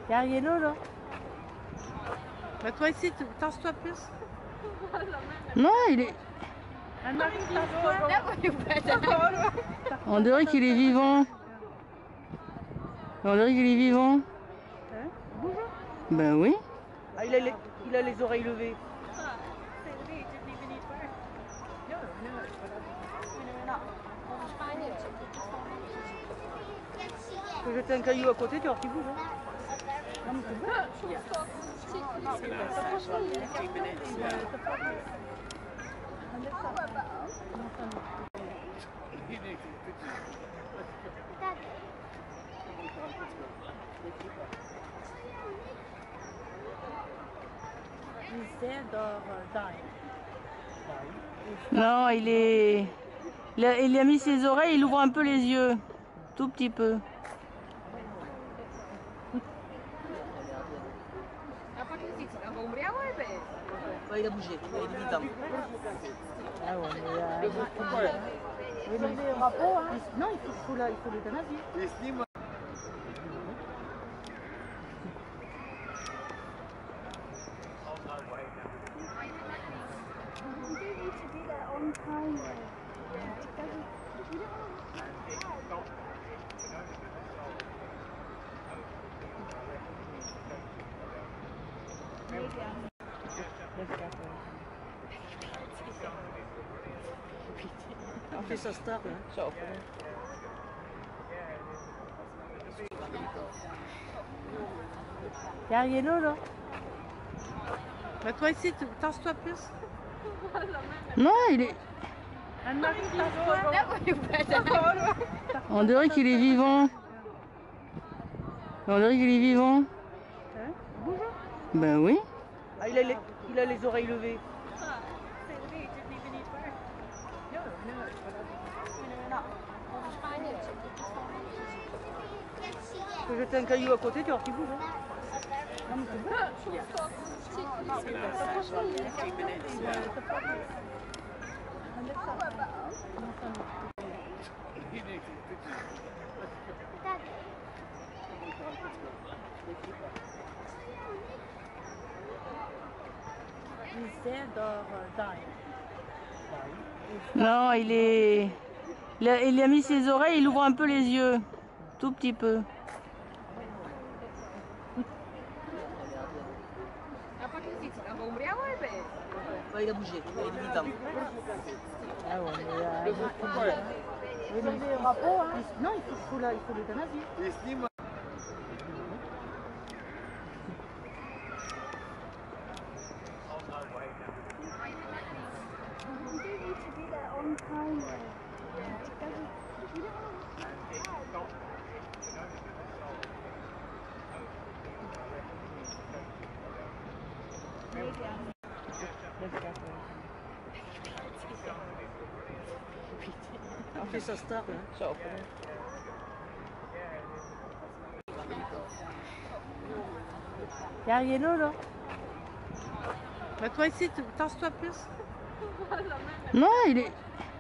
Il y a Ariello là. Bah toi ici, tasse-toi plus. Non, il est... On dirait qu'il est vivant. On dirait qu'il est vivant. Hein? Bonjour. Ben oui. Ah, il a les oreilles levées. Je vais jeter un caillou à côté, tu vois qu'il bouge. Hein? Non, mais c'est bon. Non, il est... Il a mis ses oreilles, il ouvre un peu les yeux. Tout petit peu. Ouais, il a bougé, il est militant. Ah ouais, Oui, mais les rapports, hein. Non, il faut l'euthanasie. On fait sa star, hein. Il y a Ariello là. Bah toi ici, tasse-toi plus. non, il est... On dirait qu'il est vivant. On dirait qu'il est vivant. Hein? Bonjour. Ben oui. Ah, il a les oreilles levées. Je vais jeter un caillou à côté, tu vois qu'il bouge. Hein? Non, mais c'est bon. Non, il est... Il a mis ses oreilles, il ouvre un peu les yeux. Tout petit peu. Ouais, il a bougé, il est militant. Ah ouais, Oui, mais les rapports, hein. Non, il faut l'euthanasie. On fait sa star, hein. Il y a Ariello là. Bah toi ici, tasse-toi plus. Non, il est...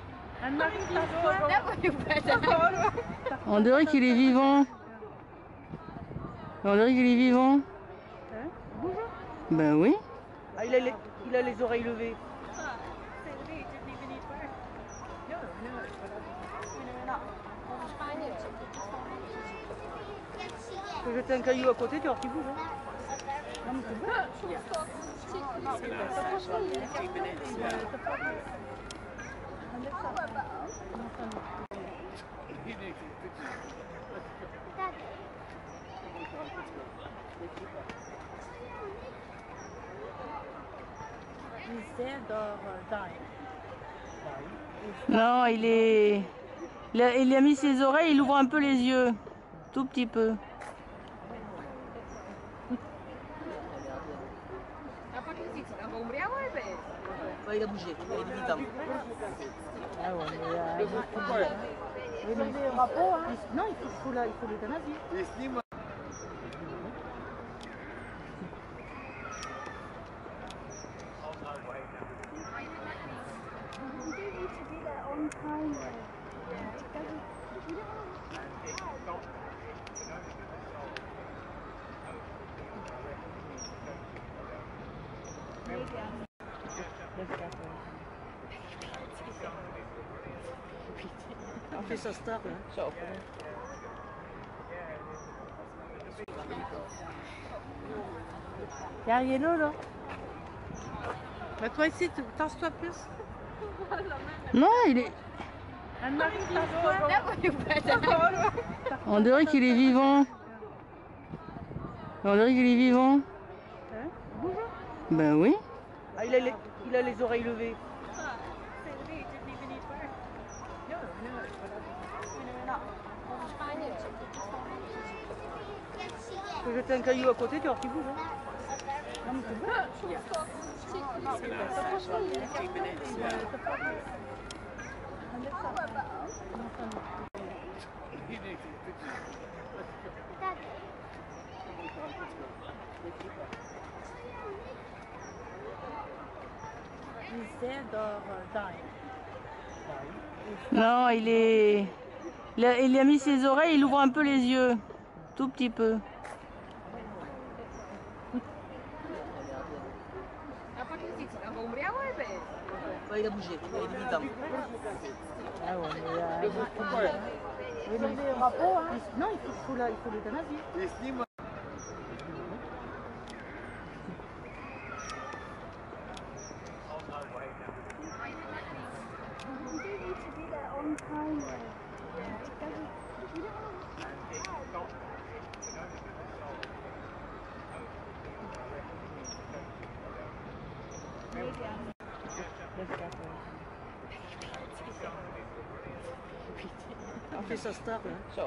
On dirait qu'il est vivant. On dirait qu'il est vivant. Hein? Bonjour. Ben oui. Ah, il a les oreilles levées. Je vais jeter un caillou à côté, tu vois qu'il bouge. Hein? Non, mais c'est bon. Non, il est... Il a mis ses oreilles, il ouvre un peu les yeux. Tout petit peu. Ouais, il a bougé, il est militant. Ah ouais, Oui, mais les rapports, hein. Non, il faut l'euthanasie. fait sa star là. Ciao. Y'a Yellow là. Mets-toi ici, tasse-toi plus. Non, il est... Anne-Marie, tasse-toi. On dirait qu'il est vivant. On dirait qu'il est vivant. Hein? Bonjour. Ben oui. Ah, il a les oreilles levées. Je vais jeter un caillou à côté, tu vois, qui bouge. Hein. Non, mais c'est bon. He's dead or dying? Non, il est... Il a mis ses oreilles, il ouvre un peu les yeux. Tout petit peu. Bah, il a bougé, il est vivant. Ah ouais, mais il y a des rapports, hein. Non, il faut l'euthanasie. On fait sa star là. Ciao.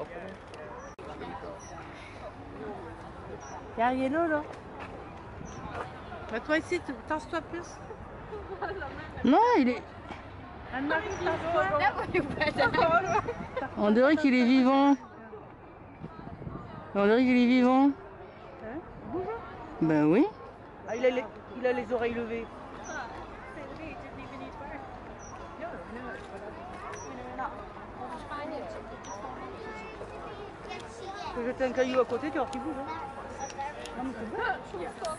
Y'a Yellow là. Mets-toi ici, tasse-toi plus. Non, il est... Anne-Marie, tasse-toi. On dirait qu'il est vivant. On dirait qu'il est vivant. Hein? Bonjour. Ben oui. Ah, il a les oreilles levées. Je vais jeter un caillou à côté, tu vois, qui bouge. Hein. Non, mais c'est bon.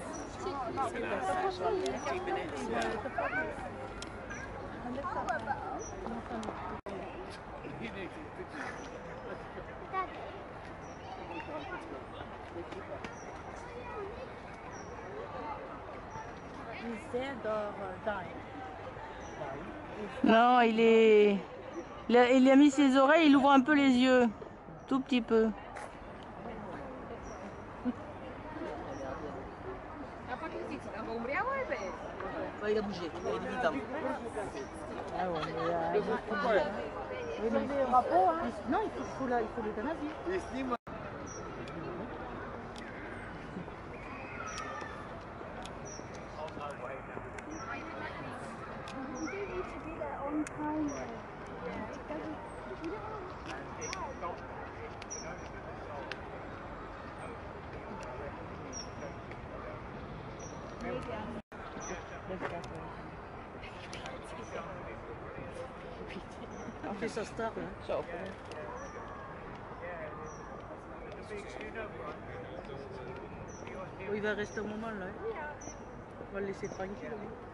He's dead or dying? Non, il est... Il a mis ses oreilles, il ouvre un peu les yeux. Tout petit peu. Bah, il a bougé, il est vivant. Ah ouais, mais il y a des rapports, hein. Non, il faut l'euthanasie. On fait sa star là. Ciao. Oh, il va rester un moment là. On va le laisser tranquille. Lui.